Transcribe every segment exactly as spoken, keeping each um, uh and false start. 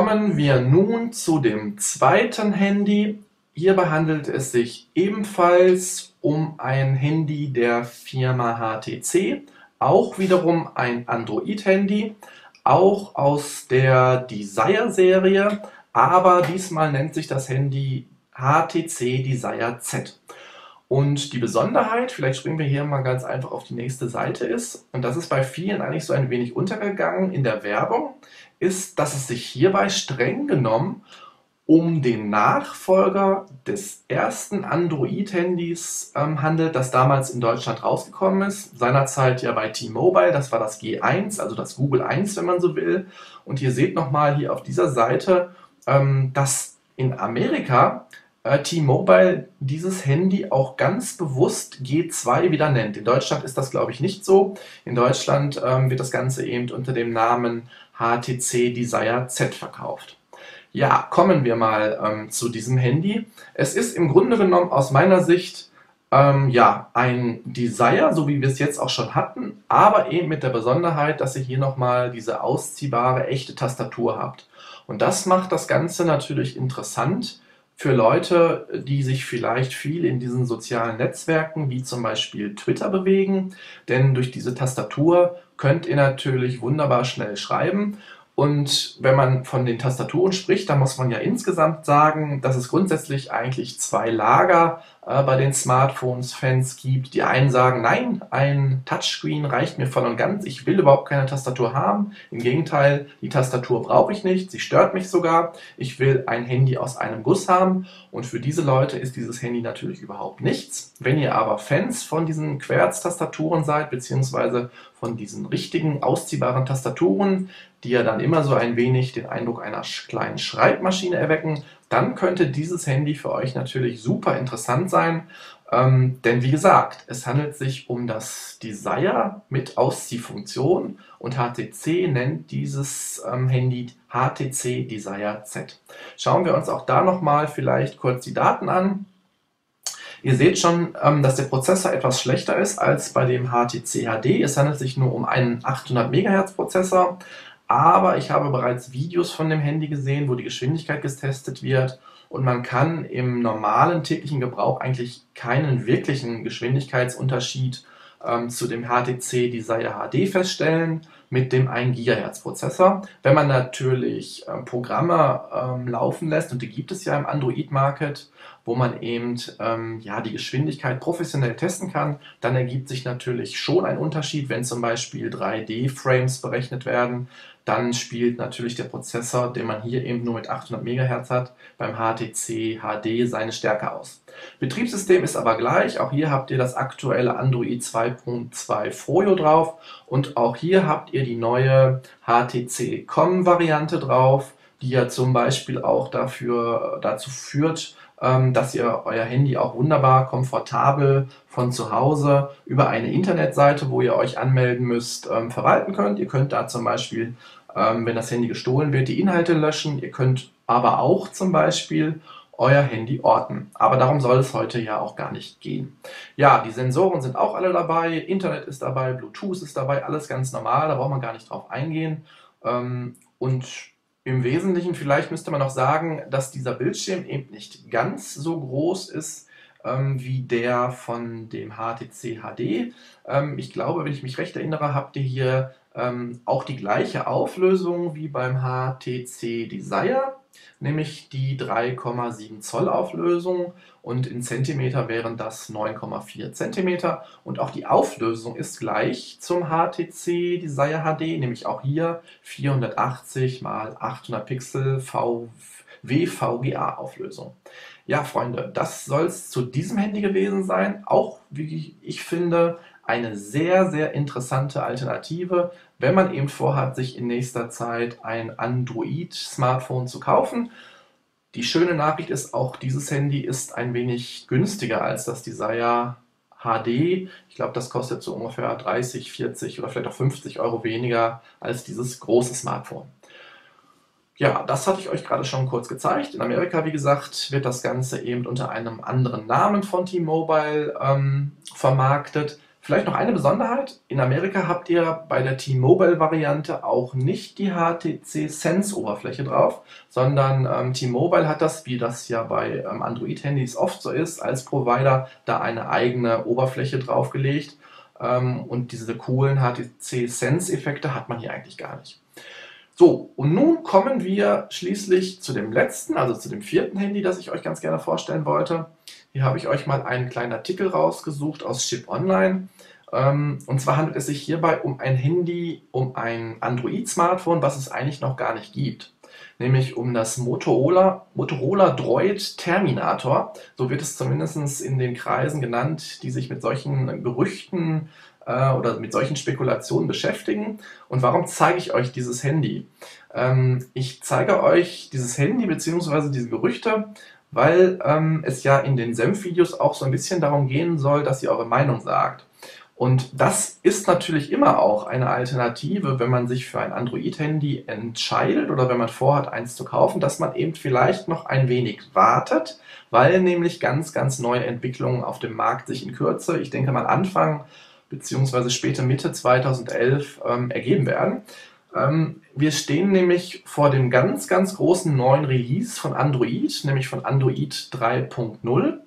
Kommen wir nun zu dem zweiten Handy. Hierbei handelt es sich ebenfalls um ein Handy der Firma H T C, auch wiederum ein Android-Handy, auch aus der Desire-Serie, aber diesmal nennt sich das Handy H T C Desire Z. Und die Besonderheit, vielleicht springen wir hier mal ganz einfach auf die nächste Seite ist, und das ist bei vielen eigentlich so ein wenig untergegangen in der Werbung, ist, dass es sich hierbei streng genommen um den Nachfolger des ersten Android-Handys ähm, handelt, das damals in Deutschland rausgekommen ist. Seinerzeit ja bei T-Mobile, das war das G eins, also das Google eins, wenn man so will. Und ihr seht nochmal hier auf dieser Seite, ähm, dass in Amerika äh, T-Mobile dieses Handy auch ganz bewusst G zwei wieder nennt. In Deutschland ist das, glaube ich, nicht so. In Deutschland ähm, wird das Ganze eben unter dem Namen H T C Desire Z verkauft. Ja, kommen wir mal ähm, zu diesem Handy. Es ist im Grunde genommen aus meiner Sicht ähm, ja, ein Desire, so wie wir es jetzt auch schon hatten, aber eben mit der Besonderheit, dass ihr hier nochmal diese ausziehbare, echte Tastatur habt. Und das macht das Ganze natürlich interessant für Leute, die sich vielleicht viel in diesen sozialen Netzwerken, wie zum Beispiel Twitter, bewegen. Denn durch diese Tastatur könnt ihr natürlich wunderbar schnell schreiben. Und wenn man von den Tastaturen spricht, dann muss man ja insgesamt sagen, dass es grundsätzlich eigentlich zwei Lager äh, bei den Smartphones-Fans gibt. Die einen sagen, nein, ein Touchscreen reicht mir voll und ganz, ich will überhaupt keine Tastatur haben. Im Gegenteil, die Tastatur brauche ich nicht, sie stört mich sogar. Ich will ein Handy aus einem Guss haben und für diese Leute ist dieses Handy natürlich überhaupt nichts. Wenn ihr aber Fans von diesen Querz-Tastaturen seid, beziehungsweise von diesen richtigen ausziehbaren Tastaturen, die ja dann immer so ein wenig den Eindruck einer kleinen Schreibmaschine erwecken, dann könnte dieses Handy für euch natürlich super interessant sein. Ähm, denn wie gesagt, es handelt sich um das Desire mit Ausziehfunktion und H T C nennt dieses ähm, Handy H T C Desire Z. Schauen wir uns auch da nochmal vielleicht kurz die Daten an. Ihr seht schon, dass der Prozessor etwas schlechter ist als bei dem H T C H D. Es handelt sich nur um einen achthundert Megahertz Prozessor, aber ich habe bereits Videos von dem Handy gesehen, wo die Geschwindigkeit getestet wird und man kann im normalen täglichen Gebrauch eigentlich keinen wirklichen Geschwindigkeitsunterschied ähm, zu dem H T C Desire H D feststellen mit dem ein Gigahertz Prozessor. Wenn man natürlich ähm, Programme ähm, laufen lässt, und die gibt es ja im Android-Market, wo man eben ähm, ja, die Geschwindigkeit professionell testen kann, dann ergibt sich natürlich schon ein Unterschied, wenn zum Beispiel drei D-Frames berechnet werden. Dann spielt natürlich der Prozessor, den man hier eben nur mit achthundert Megahertz hat, beim H T C H D seine Stärke aus. Betriebssystem ist aber gleich, auch hier habt ihr das aktuelle Android zwei Punkt zwei Froyo drauf und auch hier habt ihr die neue H T C Com Variante drauf, die ja zum Beispiel auch dafür, dazu führt, dass ihr euer Handy auch wunderbar komfortabel von zu Hause über eine Internetseite, wo ihr euch anmelden müsst, verwalten könnt. Ihr könnt da zum Beispiel, wenn das Handy gestohlen wird, die Inhalte löschen. Ihr könnt aber auch zum Beispiel euer Handy orten. Aber darum soll es heute ja auch gar nicht gehen. Ja, die Sensoren sind auch alle dabei, Internet ist dabei, Bluetooth ist dabei, alles ganz normal, da braucht man gar nicht drauf eingehen. Und im Wesentlichen, vielleicht müsste man noch sagen, dass dieser Bildschirm eben nicht ganz so groß ist ähm, wie der von dem H T C H D. Ähm, ich glaube, wenn ich mich recht erinnere, habt ihr hier ähm, auch die gleiche Auflösung wie beim H T C Desire, nämlich die drei Komma sieben Zoll Auflösung und in Zentimeter wären das neun Komma vier Zentimeter und auch die Auflösung ist gleich zum H T C Desire H D, nämlich auch hier vierhundertachtzig mal achthundert Pixel W V G A Auflösung. Ja, Freunde, das soll es zu diesem Handy gewesen sein. Auch, wie ich finde, eine sehr, sehr interessante Alternative, wenn man eben vorhat, sich in nächster Zeit ein Android-Smartphone zu kaufen. Die schöne Nachricht ist, auch dieses Handy ist ein wenig günstiger als das Desire H D. Ich glaube, das kostet so ungefähr dreißig, vierzig oder vielleicht auch fünfzig Euro weniger als dieses große Smartphone. Ja, das hatte ich euch gerade schon kurz gezeigt. In Amerika, wie gesagt, wird das Ganze eben unter einem anderen Namen von T-Mobile ähm, vermarktet. Vielleicht noch eine Besonderheit. In Amerika habt ihr bei der T-Mobile-Variante auch nicht die H T C Sense-Oberfläche drauf, sondern ähm, T-Mobile hat das, wie das ja bei ähm, Android-Handys oft so ist, als Provider da eine eigene Oberfläche draufgelegt. Ähm, und diese coolen H T C Sense-Effekte hat man hier eigentlich gar nicht. So, und nun kommen wir schließlich zu dem letzten, also zu dem vierten Handy, das ich euch ganz gerne vorstellen wollte. Hier habe ich euch mal einen kleinen Artikel rausgesucht aus Chip Online. Und zwar handelt es sich hierbei um ein Handy, um ein Android-Smartphone, was es eigentlich noch gar nicht gibt. Nämlich um das Motorola, Motorola Droid Terminator. So wird es zumindest in den Kreisen genannt, die sich mit solchen Gerüchten äh, oder mit solchen Spekulationen beschäftigen. Und warum zeige ich euch dieses Handy? Ähm, ich zeige euch dieses Handy bzw. diese Gerüchte, weil ähm, es ja in den Senf-Videos auch so ein bisschen darum gehen soll, dass ihr eure Meinung sagt. Und das ist natürlich immer auch eine Alternative, wenn man sich für ein Android-Handy entscheidet oder wenn man vorhat, eins zu kaufen, dass man eben vielleicht noch ein wenig wartet, weil nämlich ganz, ganz neue Entwicklungen auf dem Markt sich in Kürze, ich denke mal Anfang bzw. späte Mitte zweitausendelf ähm, ergeben werden. Ähm, wir stehen nämlich vor dem ganz, ganz großen neuen Release von Android, nämlich von Android drei Punkt null.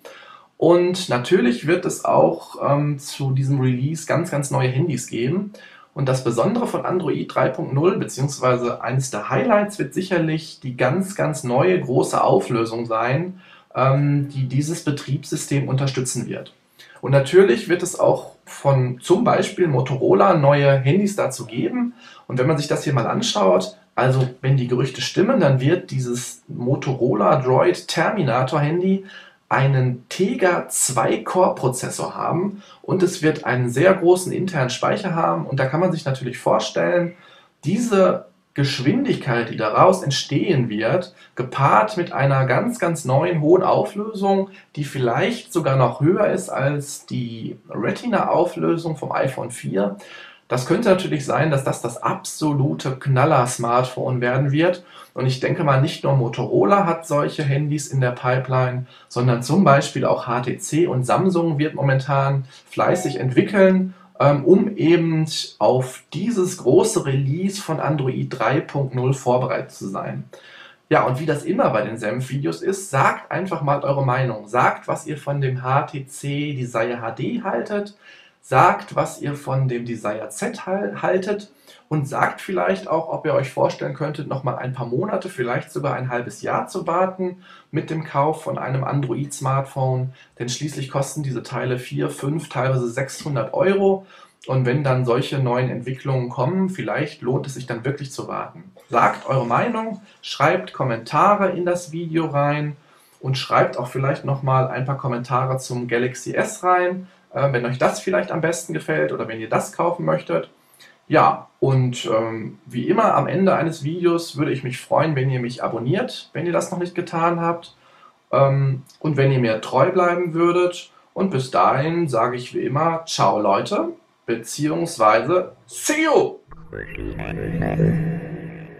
Und natürlich wird es auch ähm, zu diesem Release ganz, ganz neue Handys geben. Und das Besondere von Android drei Punkt null, beziehungsweise eines der Highlights, wird sicherlich die ganz, ganz neue große Auflösung sein, ähm, die dieses Betriebssystem unterstützen wird. Und natürlich wird es auch von zum Beispiel Motorola neue Handys dazu geben. Und wenn man sich das hier mal anschaut, also wenn die Gerüchte stimmen, dann wird dieses Motorola Droid Terminator Handy einen Tegra zwei Core Prozessor haben und es wird einen sehr großen internen Speicher haben. Und da kann man sich natürlich vorstellen, diese Geschwindigkeit, die daraus entstehen wird, gepaart mit einer ganz, ganz neuen hohen Auflösung, die vielleicht sogar noch höher ist als die Retina-Auflösung vom iPhone vier. Das könnte natürlich sein, dass das das absolute Knaller-Smartphone werden wird. Und ich denke mal, nicht nur Motorola hat solche Handys in der Pipeline, sondern zum Beispiel auch H T C und Samsung wird momentan fleißig entwickeln, um eben auf dieses große Release von Android drei Punkt null vorbereitet zu sein. Ja, und wie das immer bei den Senf-Videos ist, sagt einfach mal eure Meinung. Sagt, was ihr von dem H T C Desire H D haltet. Sagt, was ihr von dem Desire Z haltet und sagt vielleicht auch, ob ihr euch vorstellen könntet, noch mal ein paar Monate, vielleicht sogar ein halbes Jahr zu warten mit dem Kauf von einem Android-Smartphone, denn schließlich kosten diese Teile vierhundert, fünfhundert, teilweise sechshundert Euro und wenn dann solche neuen Entwicklungen kommen, vielleicht lohnt es sich dann wirklich zu warten. Sagt eure Meinung, schreibt Kommentare in das Video rein und schreibt auch vielleicht noch mal ein paar Kommentare zum Galaxy S rein, wenn euch das vielleicht am besten gefällt oder wenn ihr das kaufen möchtet. Ja, und ähm, wie immer am Ende eines Videos würde ich mich freuen, wenn ihr mich abonniert, wenn ihr das noch nicht getan habt. Ähm, und wenn ihr mir treu bleiben würdet. Und bis dahin sage ich wie immer, ciao Leute, beziehungsweise see you!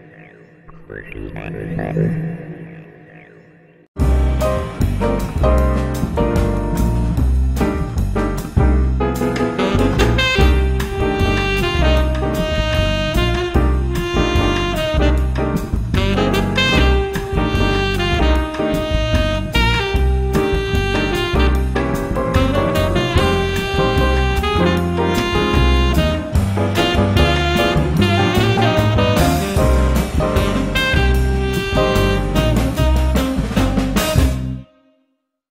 Thank you.